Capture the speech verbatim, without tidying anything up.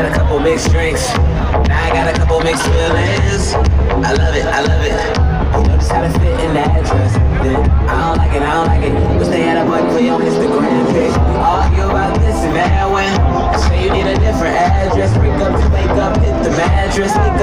had a couple mixed drinks. Now I got a couple mixed feelings. I love it, I love it. You know just how to fit in the address. Then I don't like it, I don't like it. Wish they had a button for your Instagram pic. We argue about this and that when I say you need a different address. Wake up to wake up, hit the mattress. Wake